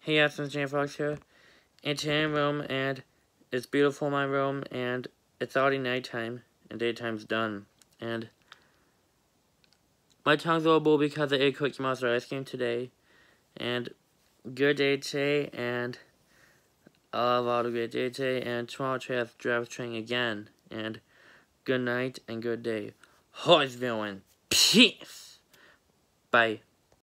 Hey guys, it's Frogz here. It's in room, and it's beautiful in my room, and it's already nighttime, and daytime's done. And my tongue's a little blue because I ate Cookie Monster ice cream today. And good day today, and I'll have all the great day today, and tomorrow I have drive training again. And good night and good day. Horse villain. Peace. Bye.